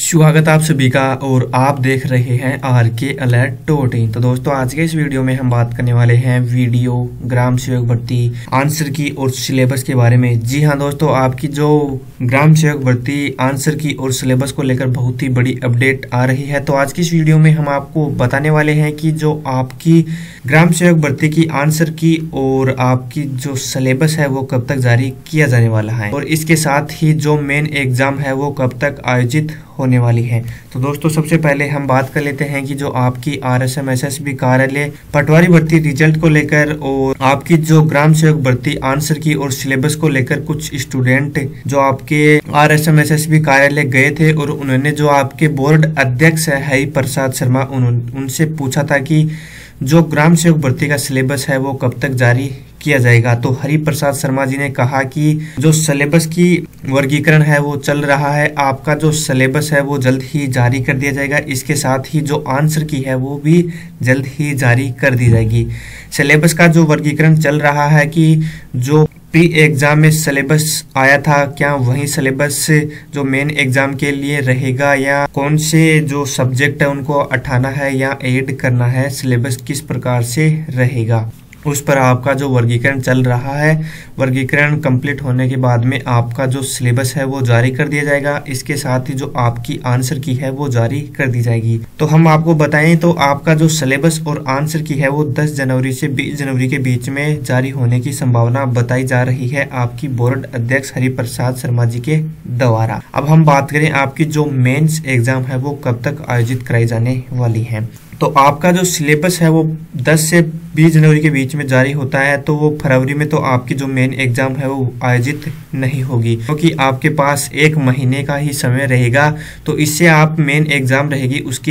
स्वागत आप सभी का और आप देख रहे हैं RKAlert.in। तो दोस्तों आज के इस वीडियो में हम बात करने वाले हैं वीडियो ग्राम सेवक भर्ती आंसर की और सिलेबस के बारे में। जी हाँ दोस्तों, आपकी जो ग्राम सेवक भर्ती आंसर की और सिलेबस को लेकर बहुत ही बड़ी अपडेट आ रही है। तो आज की इस वीडियो में हम आपको बताने वाले हैं कि जो आपकी ग्राम सेवक भर्ती की आंसर की और आपकी जो सिलेबस है वो कब तक जारी किया जाने वाला है और इसके साथ ही जो मेन एग्जाम है वो कब तक आयोजित होने वाली है। तो दोस्तों सबसे पहले हम बात कर लेते हैं कि जो आपकी RSM-SSB कार्यालय पटवारी भर्ती रिजल्ट को लेकर और आपकी जो ग्राम सेवक भर्ती आंसर की और सिलेबस को लेकर कुछ स्टूडेंट जो आपके RSM-SSB कार्यालय गए थे और उन्होंने जो आपके बोर्ड अध्यक्ष है हरि प्रसाद शर्मा उनसे पूछा था कि जो ग्राम सेवक भर्ती का सिलेबस है वो कब तक जारी किया जाएगा। तो हरि प्रसाद शर्मा जी ने कहा कि जो सिलेबस की वर्गीकरण है वो चल रहा है, आपका जो सिलेबस है वो जल्द ही जारी कर दिया जाएगा। इसके साथ ही जो आंसर की है वो भी जल्द ही जारी कर दी जाएगी। सिलेबस का जो वर्गीकरण चल रहा है कि जो प्री एग्जाम में सिलेबस आया था क्या वही सिलेबस जो मेन एग्जाम के लिए रहेगा या कौन से जो सब्जेक्ट है उनको हटाना है या ऐड करना है, सिलेबस किस प्रकार से रहेगा उस पर आपका जो वर्गीकरण चल रहा है। वर्गीकरण कंप्लीट होने के बाद में आपका जो सिलेबस है वो जारी कर दिया जाएगा। इसके साथ ही जो आपकी आंसर की है वो जारी कर दी जाएगी। तो हम आपको बताएं तो आपका जो सिलेबस और आंसर की है वो 10 जनवरी से 20 जनवरी के बीच में जारी होने की संभावना बताई जा रही है आपकी बोर्ड अध्यक्ष हरि प्रसाद शर्मा जी के द्वारा। अब हम बात करें आपकी जो मेंस एग्जाम है वो कब तक आयोजित कराई जाने वाली है। तो आपका जो सिलेबस है वो 10 से 20 जनवरी के बीच में जारी होता है, तो वो फरवरी में तो आपकी जो मेन एग्जाम है वो आयोजित नहीं होगी क्योंकि आपके पास 1 महीने का ही समय रहेगा। तो इससे आप मेन एग्जाम रहेगी उसकी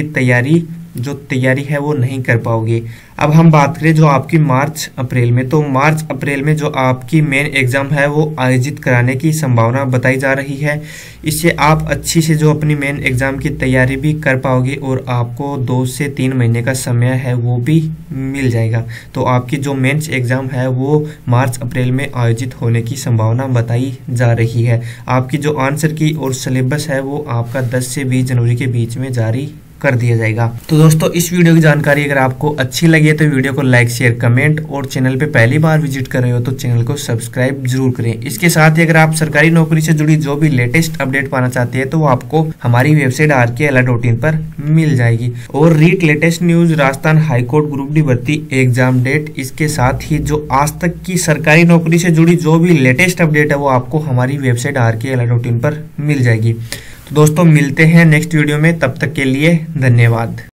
तैयारी है वो नहीं कर पाओगे। अब हम बात करें जो आपकी मार्च अप्रैल में, तो मार्च अप्रैल में जो आपकी मेन एग्जाम है वो आयोजित कराने की संभावना बताई जा रही है। इससे आप अच्छी से जो अपनी मेन एग्जाम की तैयारी भी कर पाओगे और आपको 2 से 3 महीने का समय है वो भी मिल जाएगा। तो आपकी जो मेंस एग्जाम है वो मार्च अप्रैल में आयोजित होने की संभावना बताई जा रही है। आपकी जो आंसर की और सिलेबस है वो आपका 10 से 20 जनवरी के बीच में जारी कर दिया जाएगा। तो दोस्तों इस वीडियो की जानकारी अगर आपको अच्छी लगी है तो वीडियो को लाइक शेयर कमेंट और चैनल पे पहली बार विजिट कर रहे हो तो चैनल को सब्सक्राइब जरूर करें। इसके साथ ही अगर आप सरकारी नौकरी से जुड़ी जो भी लेटेस्ट अपडेट पाना चाहते हैं तो वो आपको हमारी वेबसाइट RKAlert.in पर मिल जाएगी। और read latest news, Rajasthan high court group D भर्ती एग्जाम डेट, इसके साथ ही जो आज तक की सरकारी नौकरी से जुड़ी जो भी लेटेस्ट अपडेट है वो आपको हमारी वेबसाइट RKAlert.in पर मिल जाएगी। तो दोस्तों मिलते हैं नेक्स्ट वीडियो में, तब तक के लिए धन्यवाद।